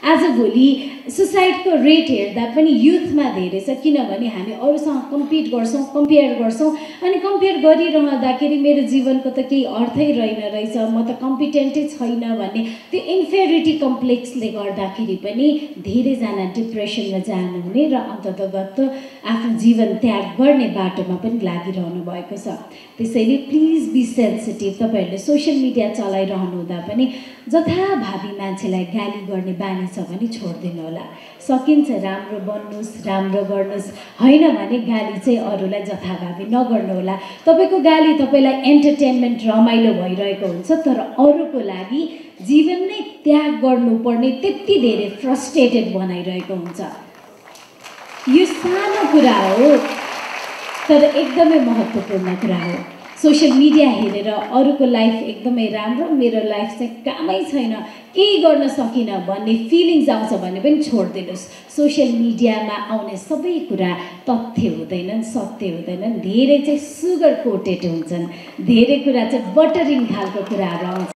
आजभोलि सुसाइडको रेट हेर्दा पनि युथमा धेरै छ, किनभने हामी अरूसँग कम्पिट गर्छौँ, कम्पेयर गर्छौँ, अनि कम्पेयर गरिरहँदाखेरि मेरो जीवनको त केही अर्थै रहेन रहेछ, म त कम्पिटेन्टै छैन भन्ने त्यो इन्फेरिटी कम्प्लेक्सले गर्दाखेरि पनि धेरैजना डिप्रेसनमा जानुहुने र अन्ततगत आफ्नो जीवन त्याग गर्ने बाटोमा पनि लागिरहनु भएको छ। त्यसैले प्लिज बी सेन्सिटिभ। तपाईँहरूले सोसियल मिडिया चलाइरहनु हुँदा पनि जथाभावी मान्छेलाई गाली गर्ने बानी छ भने छोडिदिनु होला। सकिन्छ राम्रो बन्नुहोस्, राम्रो गर्नुहोस्, होइन भने गाली चाहिँ अरूलाई जथाभावी नगर्नु होला। तपाईँको गाली तपाईँलाई एन्टरटेनमेन्ट रमाइलो भइरहेको हुन्छ, तर अरूको लागि जीवन नै त्याग गर्नुपर्ने त्यति धेरै फ्रस्ट्रेटेड बनाइरहेको हुन्छ। यो सानो कुरा हो तर एकदमै महत्त्वपूर्ण कुरा हो। सोसियल मिडिया हेरेर अरूको लाइफ एकदमै राम्रो, मेरो लाइफ चाहिँ कामै छैन, केही गर्न सकिनँ भन्ने फिलिङ्स आउँछ भने पनि छोडिदिनुहोस्। सोसियल मिडियामा आउने सबै कुरा तथ्य हुँदैनन्, सत्य हुँदैनन्, धेरै चाहिँ सुगर कोटेड हुन्छन्, धेरै कुरा चाहिँ बटरिङ खालको कुराहरू आउँछ।